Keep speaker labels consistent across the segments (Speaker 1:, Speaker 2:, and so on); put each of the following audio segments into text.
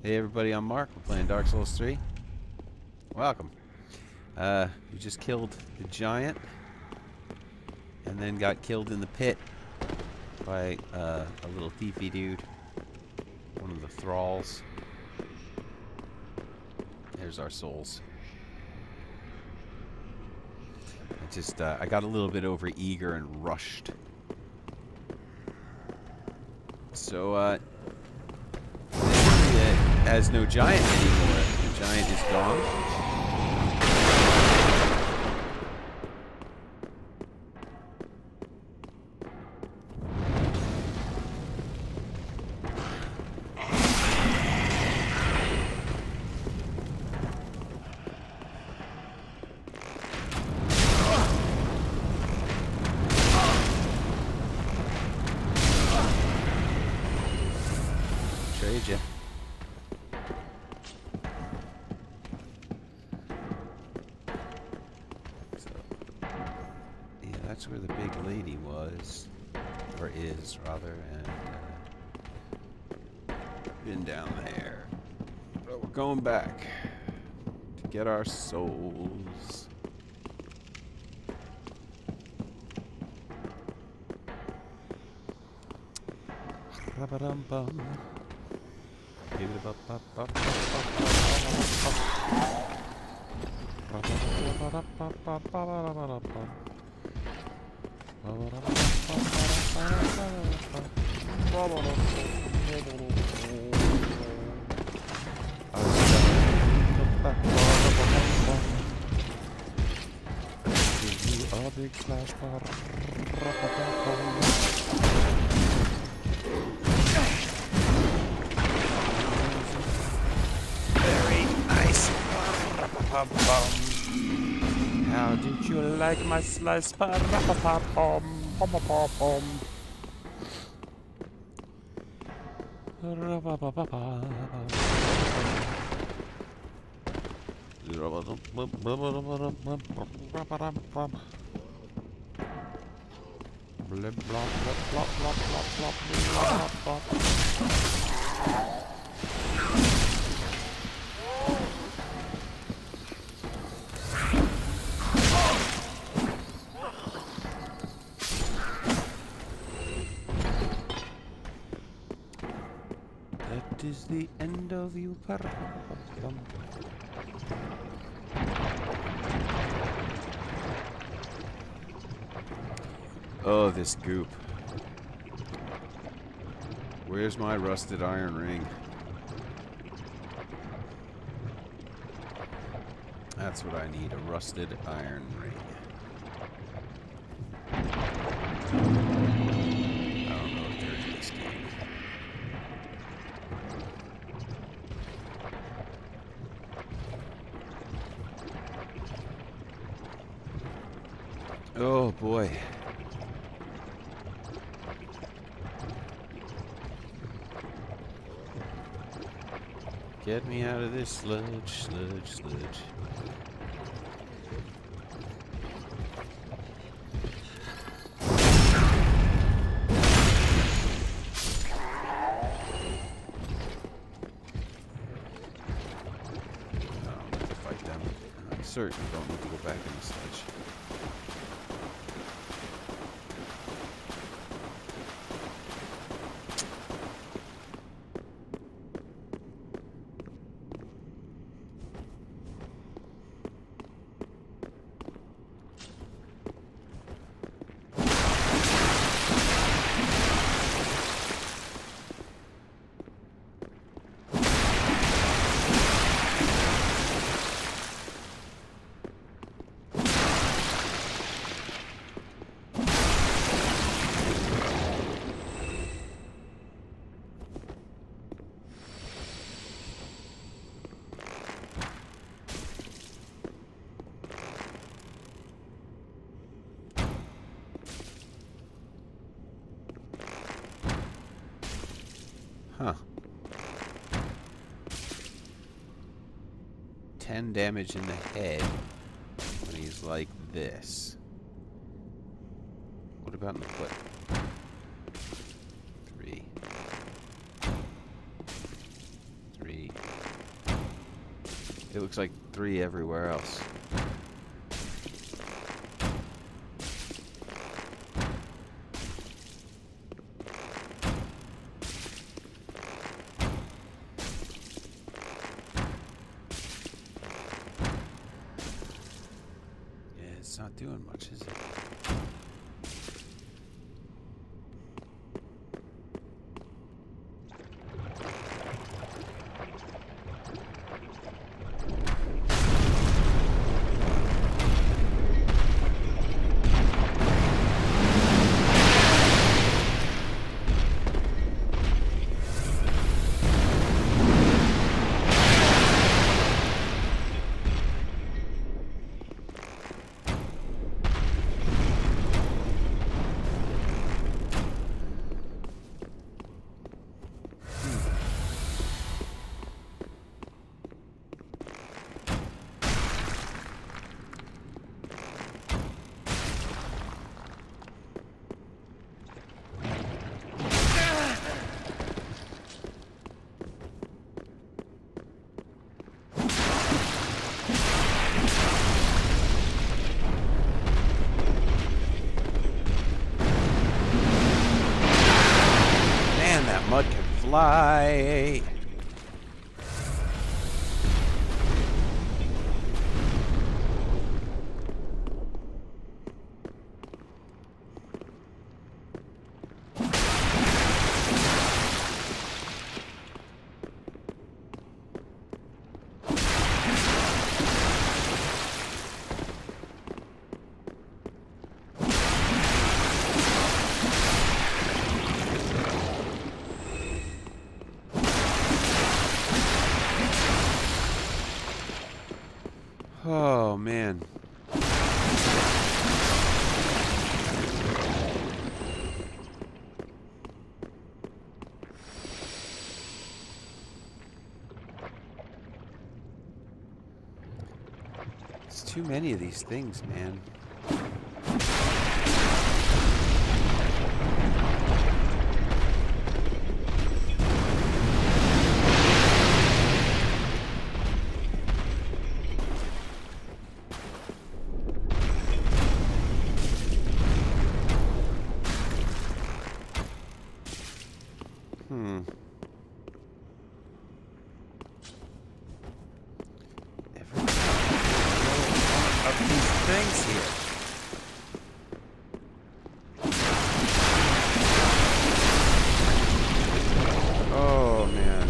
Speaker 1: Hey everybody, I'm Mark. We're playing Dark Souls 3. Welcome. We just killed the giant and then got killed in the pit by a little thiefy dude. One of the thralls. There's our souls. I got a little bit over eager and rushed. So, it has no giant anymore. The giant is gone. Trade ya. So, yeah, that's where the big lady was, or is rather, and been down there. But we're going back to get our souls. Ra-ba-dum-bum. Very nice. How did you like my slice? That is the end of you. Oh, this goop. Where's my rusted iron ring? That's what I need, a rusted iron ring. I don't know if there's this game. Oh boy. Get me out of this sludge. Fight them. I certainly don't need to go back in the sludge. Huh. 10 damage in the head when he's like this. What about in the foot? 3. 3. It looks like 3 everywhere else. Yeah, it's not doing much, is it? Mud can fly. Oh, man. It's too many of these things, man. Every of these things here. Oh, man.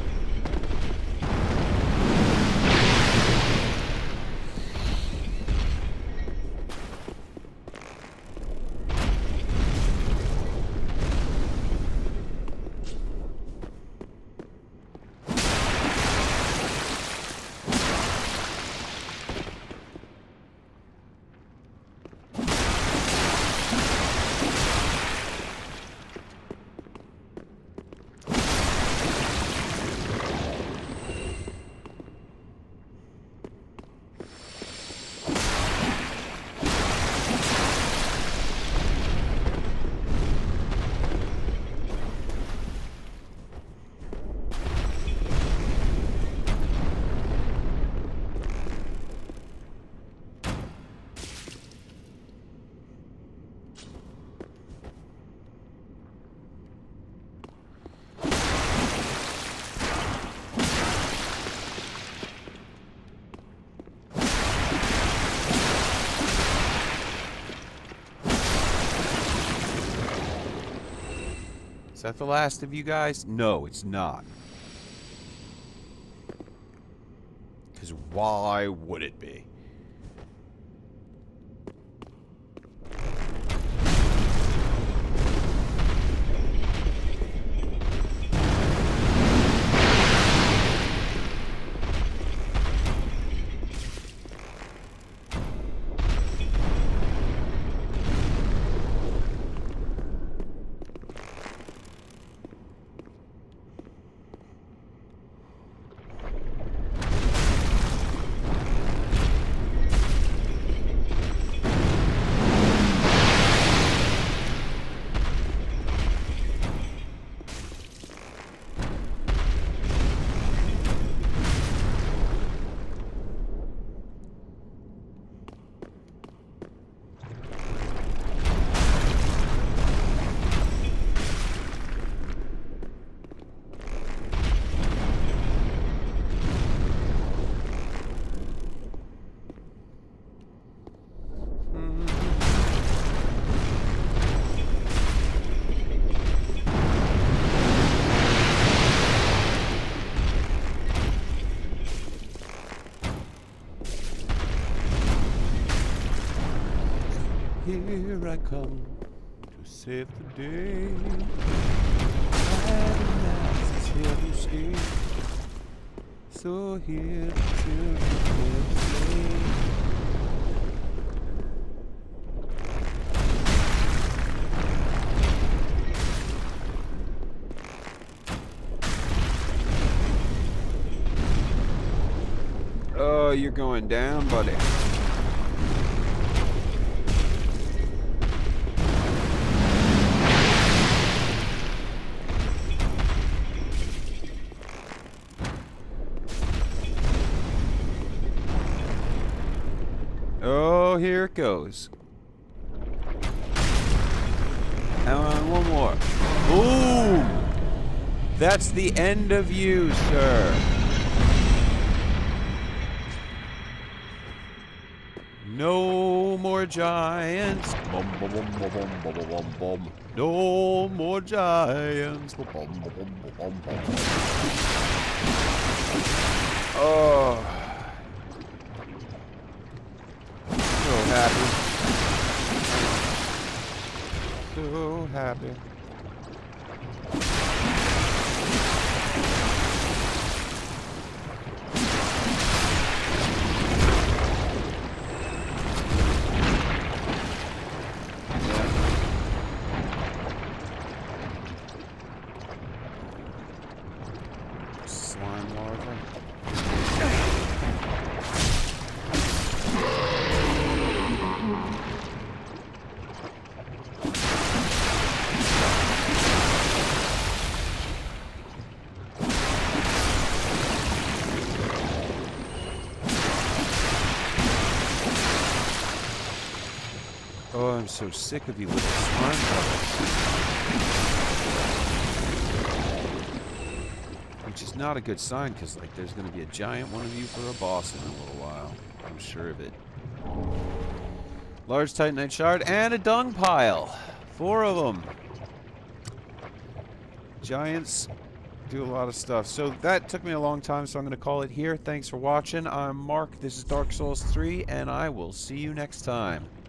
Speaker 1: Is that the last of you guys? No, it's not. Because why would it be? Here I come to save the day. Driving now till you stay. So here till you stay. Oh, you're going down, buddy. Oh, here it goes. And one more. Boom! That's the end of you, sir. No more giants. Bum, bum, bum, bum, bum, bum, bum, bum. No more giants. Bum, bum, bum, bum, bum, bum. Oh. So happy. So happy. Slime larva. Oh, I'm so sick of you little slime bugs. Which is not a good sign, because like there's going to be a giant one of you for a boss in a little while. I'm sure of it. Large Titanite shard and a dung pile. 4 of them. Giants do a lot of stuff. So that took me a long time, so I'm going to call it here. Thanks for watching. I'm Mark. This is Dark Souls 3, and I will see you next time.